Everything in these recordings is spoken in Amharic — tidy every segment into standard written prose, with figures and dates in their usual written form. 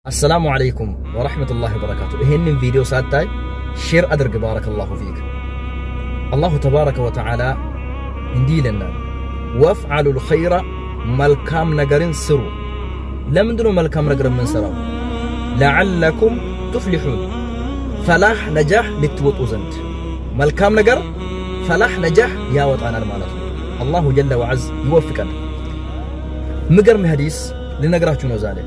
السلام عليكم ورحمة الله وبركاته. إهن فيديو ساتاي شير أدرك بارك الله فيك. الله تبارك وتعالى اندي لنا وافعلوا الخير ملكام نجرين سرو. لم دنو ملكام نجر من سرو لعلكم تفلحون. فلاح نجاح لتوت وزنت ملكام نجر فلاح نجاح يا وطانا المالك. الله جل وعز يوفقنا. مجر مهديس لنجراتشو نزالي.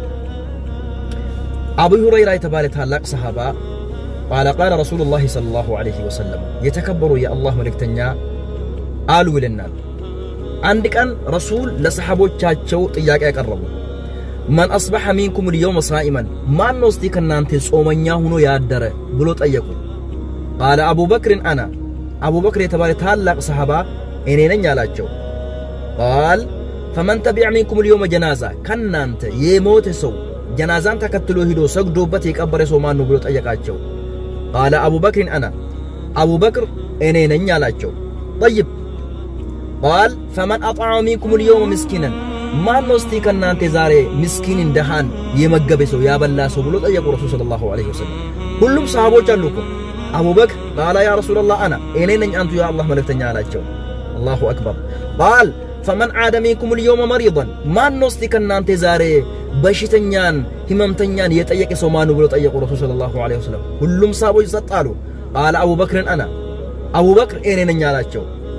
أبو هريرة يتبالي تهلق صحابة قال رسول الله صلى الله عليه وسلم يتكبروا يا الله ملكتنيا قالوا لنا عندك أن رسول لصحابو تشاتشو طياق يقربوا من أصبح منكم اليوم صائما ما نوستيك أن أنت صومنيا هنو يادر بلو طيقوا قال أبو بكر أنا أبو بكر يتبالي تهلق صحابة إنينا نيالاتشو قال فمن تبع منكم اليوم جنازة كان أنت يموت سو جنازان تكتلو هدو سقدوبت يكبر سومان نبلو طيقاتشو قال أبو بكر أنا أبو بكر إنينا نيالاتشو طيب قال فمن أطعم منكم اليوم مسكينا ما نوستيك أن أنت زاري مسكين دهان يمقبسو يا بلاسو بلو طيقوا رسول صلى الله عليه وسلم كلهم صحابو جلوكم أبو بكر قال يا رسول الله أنا إنينا أنت يا الله ملك تنيالاتشو الله أكبر قال فمن عاد منكم اليوم مريضا ما نوستيك أن أنت زاري بشتنيان هممتنيان يتأيك سومانو بلو طيقوا رسول صلى الله عليه وسلم كلهم صحابو يسطالوا قال أبو بكر أنا أبو بكر إنينا نيالاتشو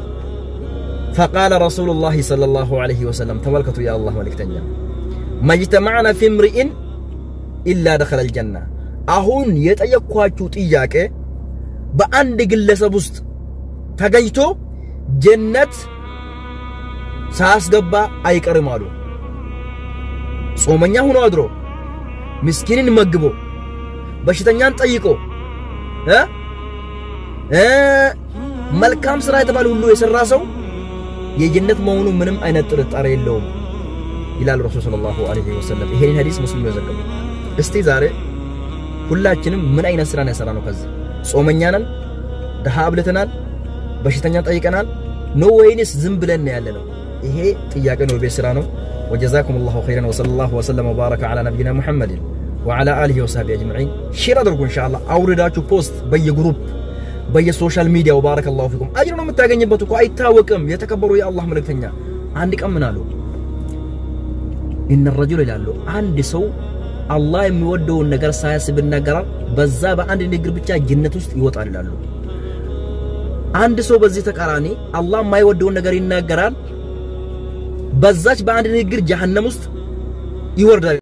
فقال رسول الله صلى الله عليه وسلم تملكتوا يا الله ملك تنيا ما اجتمعنا في امرئ إلا دخل الجنة أهون يتأيكواتشو تياك بأند قلسة بست تقيتو جنة ساس قبا أي كرمالو صومنيا هنو أدرو مسكينين مقبو بشتنيان تأيكو ملكام سراي تبالو اللو يسر راسو የጀነት መሆኑ ምንም አይነት ጥርጣሬ የለውም ይላል ረሱል ሰለላሁ ዐለይሂ ወሰለም። ይሄን ሐዲስ ሙስሊም ያዘገበው። እስቲ ዛሬ ሁላችንም ምን አይነት ስራ ነው ያሰራነው? ከዚህ ጾመኛ ነን፣ ደሃ አብልተናል፣ በሽተኛ ጠይቀናል ነው ወይንስ ዝም ብለን ነው ያለነው? ይሄ ጥያቄ ነው፣ ቤት ስራ ነው። ወጀዛኩሙላሁ ኸይረን ወሰለላሁ ወሰለም ወባረከ ዐላ ነብይና ሙሐመድ ወዐላ አሊሂ ወሰሐቢሂ አጅመዒን። ሼር አድርጉ ኢንሻአላህ። አውርዳችሁ ፖስት በየግሩፕ በየሶሻል ሚዲያ ወባረከ الله فيكم አጅር ነው የምታገኙበት እኮ አይታወቅም። የተከበሩ የአላህ መልእክተኛ አንድ ቀን ምን አሉ? ان الرجل ይላሉ አንድ ሰው አላህ የሚወደውን ነገር ሳያስብ ይናገራል፣ በዛ በአንድ ንግግር ብቻ ጀነት ውስጥ ይወጣል ይላሉ። አንድ ሰው በዚህ ተቃራኒ አላህ የማይወደውን ነገር ይናገራል፣ በዛች በአንድ ንግግር ጀሃነም ውስጥ ይወርዳል።